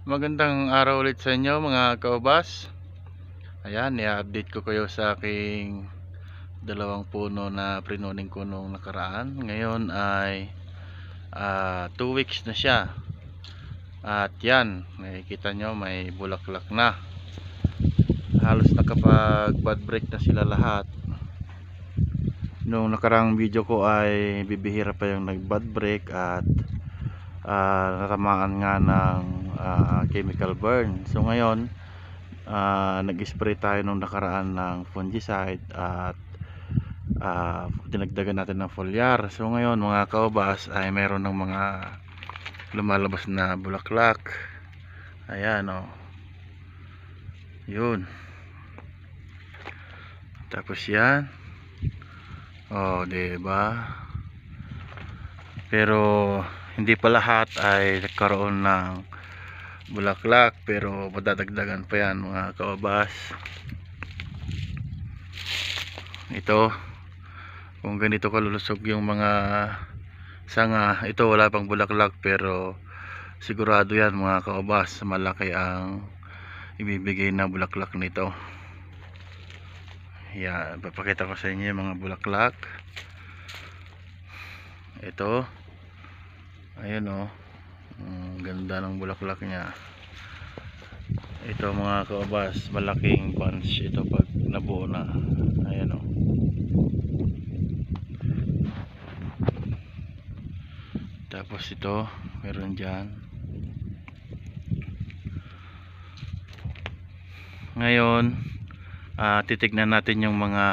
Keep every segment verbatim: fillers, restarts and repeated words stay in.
Magandang araw ulit sa inyo mga kaubas. Ayan, i-update ko kayo sa aking dalawang puno na prinuning ko nung nakaraan. Ngayon ay uh, two weeks na siya. At yan, nakikita nyo may bulaklak na. Halos nakapag bud break na sila lahat. Nung nakaraang video ko ay bibihira pa yung nag bud break at uh, natamaan nga ng uh, chemical burn. So ngayon Uh, nag-spray tayo nung nakaraan ng fungicide at uh, dinagdagan natin ng foliar. So ngayon mga kaubas ay meron ng mga lumalabas na bulaklak. Ayan o, oh. Yun. Tapos yan. Oh, diba? Pero hindi pa lahat ay nagkaroon ng bulaklak, pero madadagdagan pa yan mga kaubas. Ito, kung ganito kalulusog yung mga sanga, ito wala pang bulaklak, pero sigurado yan mga kaubas, malaki ang ibibigay na bulaklak nito. Yan, papakita ko sa inyo yung mga bulaklak. Ito, ayun o, oh. Ang ganda ng bulaklak niya. Ito mga kaubas, malaking bunch ito pag nabuo na. Ayan o. Tapos ito, meron dyan. Ngayon, uh, titignan natin yung mga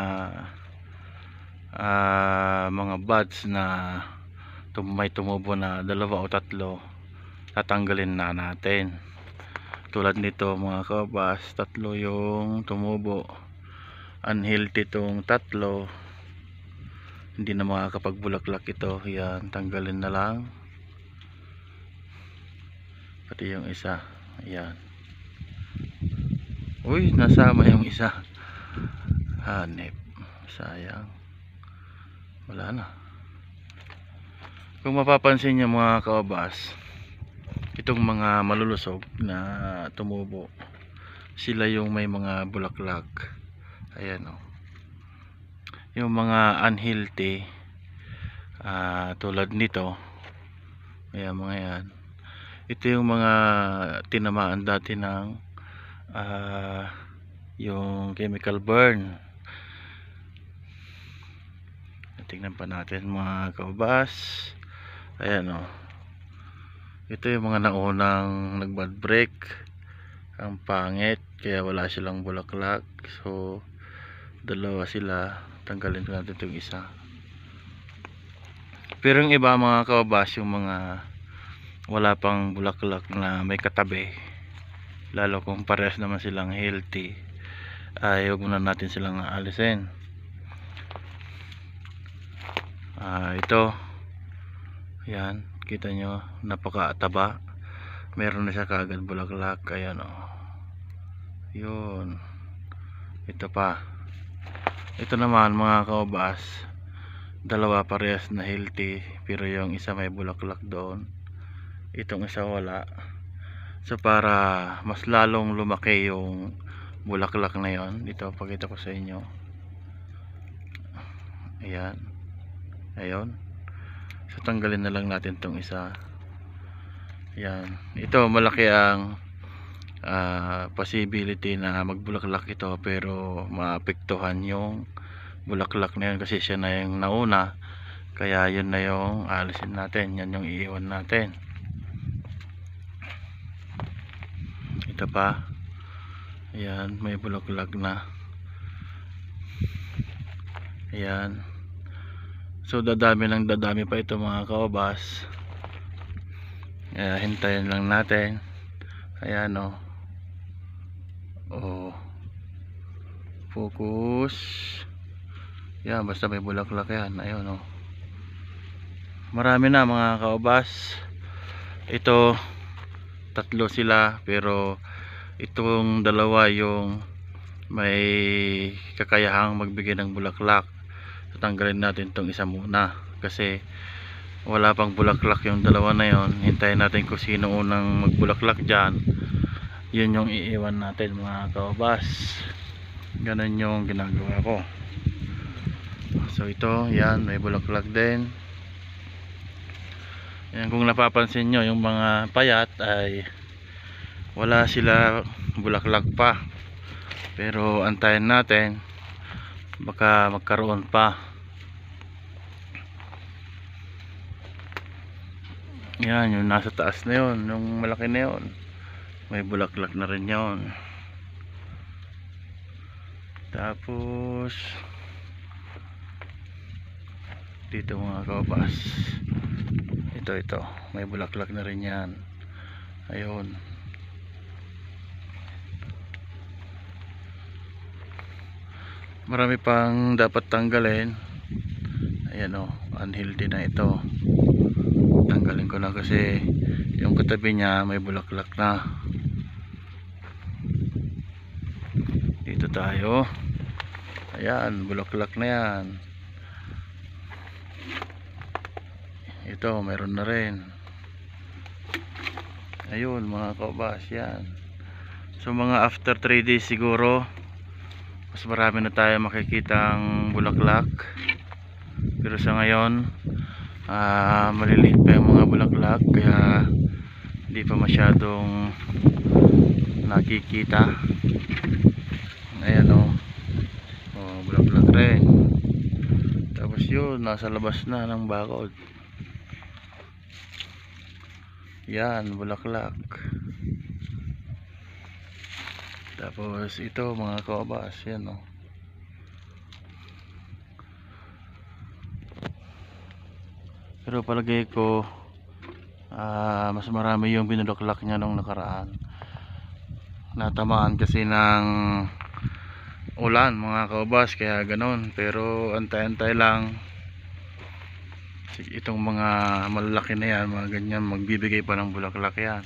uh, mga buds na tum may tumubo na dalawa o tatlo. Tatanggalin na natin. Tulad nito mga kaubas, tatlo yung tumubo. Unhealthy itong tatlo, hindi na makakapagbulaklak ito. Yan, tanggalin na lang. Pati yung isa. Ayan. Uy, nasama yung isa. Hanep. Sayang. Wala na. Kung mapapansin nyo mga kaubas, itong mga malulusog na tumubo, sila yung may mga bulaklak. Ayan o. Yung mga unhealthy, uh, tulad nito, ayan mga yan, ito yung mga tinamaan dati ng uh, yung chemical burn. Tingnan pa natin mga kaubas. Ayan o. Ito yung mga naunang nag bud break. Ang pangit, kaya wala silang bulaklak. So dalawa sila, tanggalin ko natin itong isa. Pero yung iba mga kaubas, yung mga wala pang bulaklak na may katabi, lalo kung parehas naman silang healthy, ay huwag muna natin silang aalisin. Uh, ito, yan, kita nyo, napakataba. Meron na siya kaagad bulaklak. Ayan o. Yun. Ito pa. Ito naman mga kaubas, dalawa parehas na healthy, pero yung isa may bulaklak doon, itong isa wala. So para mas lalong lumaki yung bulaklak na yon, ito pakita ko sa inyo. Ayan. Ayun. So tanggalin na lang natin tong isa. Yan. Ito malaki ang uh, possibility na magbulaklak ito, pero maapektuhan yung bulaklak na yun kasi siya na yung nauna. Kaya yun na yung alisin natin. Yan yung iiwan natin. Ito pa. Ayan, may bulaklak na. Ayan. So dadami lang dadami pa ito mga kaubas. Kaya hintayin lang natin. Ayan o. Oh. Focus. Yan, basta may bulaklak yan. Ayun o. Marami na mga kaubas. Ito, tatlo sila, pero itong dalawa yung may kakayahang magbigay ng bulaklak. So tanggalin natin itong isa muna kasi wala pang bulaklak yung dalawa na yon. Hintayin natin kung sino unang magbulaklak dyan, yun yung iiwan natin mga kaobas. Ganun yung ginagawa ko. So ito, yan, may bulaklak din. Yan, kung napapansin nyo, yung mga payat ay wala sila bulaklak pa, pero antayin natin, baka magkaroon pa. Yan, yung nasa taas na yun, yung malaki na yun, may bulaklak na rin yun. Tapos dito mga kaobas, ito ito may bulaklak na rin yan. Ayun, marami pang dapat tanggalin. Ayan o, unhealthy na ito, tanggalin ko na kasi yung katabi niya may bulaklak na. Dito tayo, ayan, bulaklak na yan. Ito, mayroon na rin. Ayun mga kaobas, yan. So mga after three days siguro, mas marami na tayo makikitang bulaklak. Pero sa ngayon, uh, maliliit pa yung mga bulaklak, kaya hindi pa masyadong nakikita. Ayan o, oh, bulaklak rin. Tapos yun, nasa labas na ng bakod. Yan, bulaklak. Tapos ito mga kaobas, yan o. Pero palagay ko uh, mas marami yung binulaklak niya nung nakaraan. Natamaan kasi ng ulan mga kaobas, kaya ganon. Pero antay-antay lang, itong mga malalaki na yan, mga ganyan, magbibigay pa ng bulaklak yan.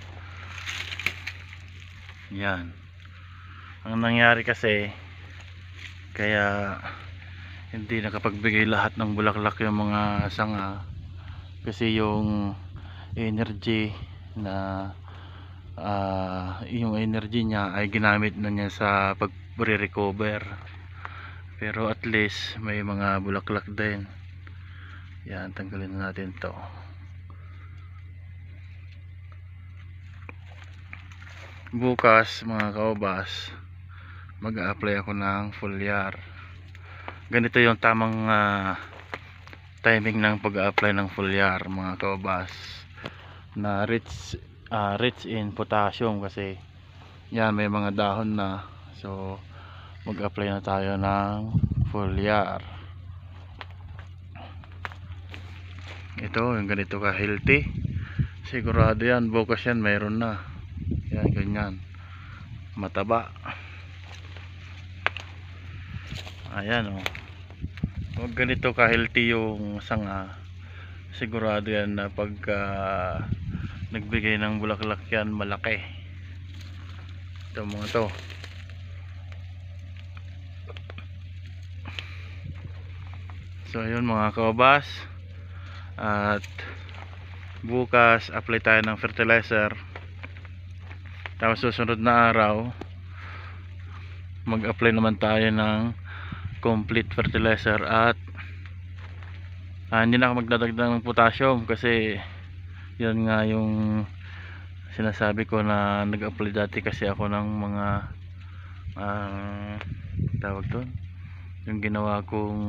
Yan ang nangyari kasi, kaya hindi nakapagbigay lahat ng bulaklak yung mga sanga, kasi yung energy na uh, yung energy niya ay ginamit na niya sa pag-recover. Pero at least may mga bulaklak din. Yan, tanggalin na natin to. Bukas mga kaobas, mag-a-apply ako ng foliar. Ganito yung tamang uh, timing ng pag-a-apply ng foliar mga kaobas, na rich, uh, rich in potassium, kasi yan may mga dahon na. So mag-apply na tayo ng foliar. Ito, yung ganito ka healthy, sigurado yan bukas yan mayroon na. Yan, ganyan, mataba. Ayan o, huwag ganito ka healthy yung sanga, sigurado yan na pagka nagbigay ng bulaklak yan, malaki. Ito mga to. So ayun mga kaobas, at bukas apply tayo ng fertilizer. Tapos susunod na araw mag-apply naman tayo ng complete fertilizer. At ah, hindi na ako magdadagdag ng potassium, kasi yun nga yung sinasabi ko na nag-apply dati kasi ako ng mga uh, tawag doon, yung ginawa kong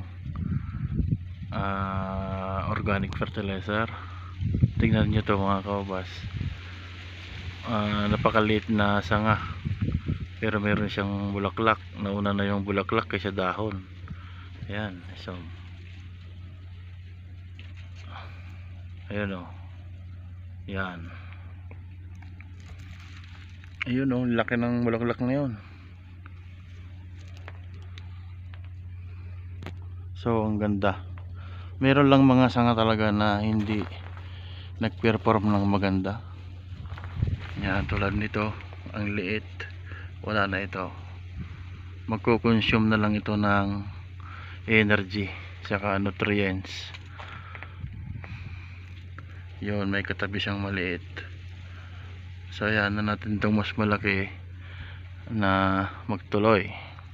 uh, organic fertilizer. Tingnan nyo to mga kaobas, uh, napakaliit na sanga, pero meron siyang bulaklak. Nauna na yung bulaklak kaysa dahon. Ayan, so ayun o, yan, ayun o, laki ng bulaklak na yun. So ang ganda. Meron lang mga sanga talaga na hindi nag-perform ng maganda. Yan, tulad nito, ang liit, wala na ito. Magko-consume na lang ito ng energy saka nutrients. Yun, may katabi siyang maliit. So ayan na natin itong mas malaki na magtuloy.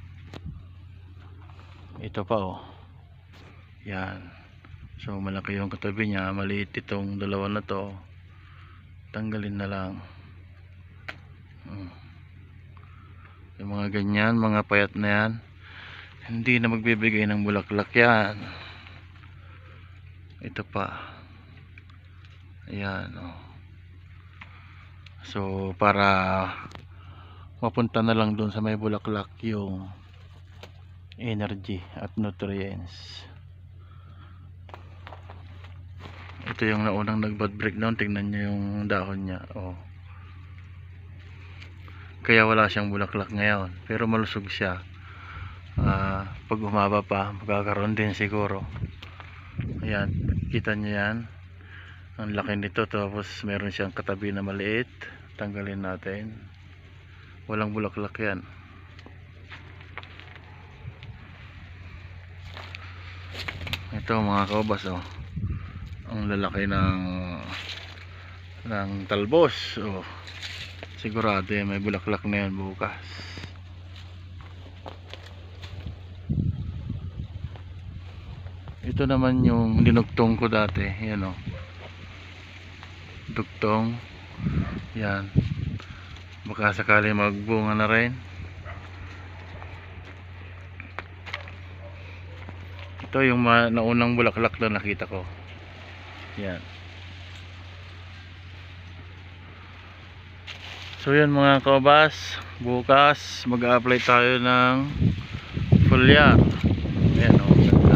Ito pa oh. Yan. So malaki yung katabi niya, maliit itong dalawa na to. Tanggalin na lang. Hmm. Yung mga ganyan, mga payat na yan, hindi na magbibigay ng bulaklak yan. Ito pa. Ayan oh. So para mapunta na lang doon sa may bulaklak yung energy at nutrients. Ito yung naunang nag-bud break down. Tingnan nyo yung dahon niya oh. Kaya wala siyang bulaklak ngayon, pero malusog siya. uh, Pag humaba pa magkakaroon din siguro. Ayan, kita nyo yan, ang laki nito. Tapos meron siyang katabi na maliit. Tanggalin natin. Walang bulaklak yan. Ito mga kaubas oh, ang lalaki ng ng talbos oh. Sigurado yan, may bulaklak na yan bukas. Ito naman yung dinugtong ko dati. Yan oh, dugtong. Yan, baka sakali magbunga na rin. Ito yung naunang bulaklak na nakita ko. Yan. So yan mga kaubas, bukas mag-a-apply tayo ng foliar. Ayan o, ganda.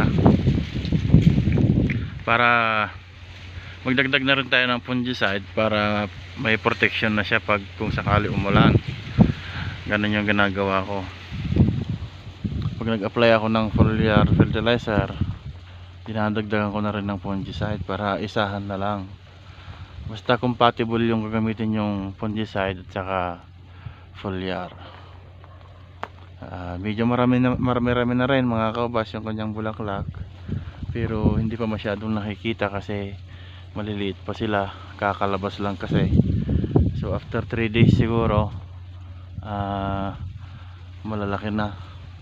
Para magdagdag na rin tayo ng fungicide para may protection na siya pag kung sakali umulan. Ganun yung ginagawa ko. Pag nag-apply ako ng foliar fertilizer, dinadagdagan ko na rin ng fungicide para isahan na lang. Basta compatible yung gagamitin yung fungicide at saka foliar. uh, Medyo marami na, marami, marami na rin mga kaubas yung kanyang bulaklak, pero hindi pa masyadong nakikita kasi maliliit pa sila, kakalabas lang kasi. So after three days siguro uh, malalaki na.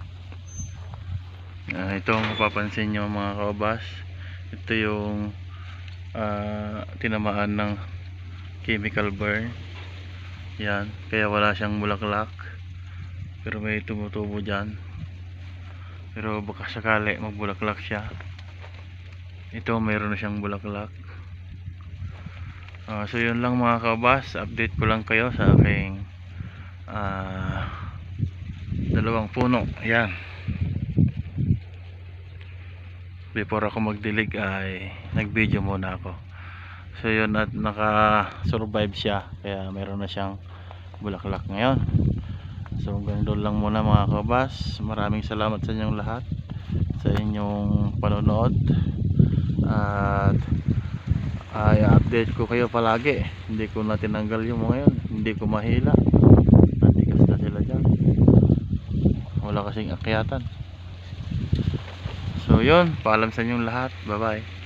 Uh, ito ang mapapansin nyo mga kaubas, ito yung uh, tinamaan ng chemical burn. Yan, kaya wala siyang bulaklak, pero may tumutubo dyan. Pero baka sakali magbulaklak siya. Ito mayroon na siyang bulaklak. uh, So yun lang mga kaubas, update ko lang kayo sa aking uh, dalawang puno. Yan, before ako magdilig ay nag-video muna ako. So yun, at naka-survive siya, kaya meron na siyang bulaklak ngayon. So hanggang doon lang muna mga kabas. Maraming salamat sa inyong lahat sa inyong panonood, at ay update ko kayo palagi. Hindi ko na tinanggal yung mga yun, hindi ko mahila, natigas na sila dyan, wala kasing akyatan. So yun, paalam sa inyong lahat, bye bye.